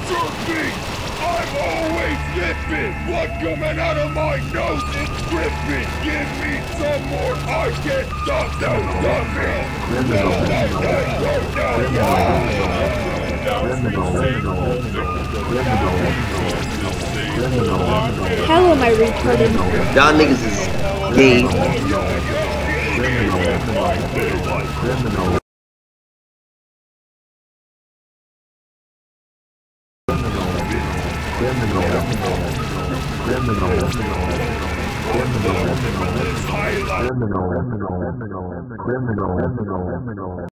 I'm always lipping. Blood coming out of my nose is dripping. Give me some more. I can't stop. No, stop me. How am I retarded? Y'all niggas is gay. Criminal.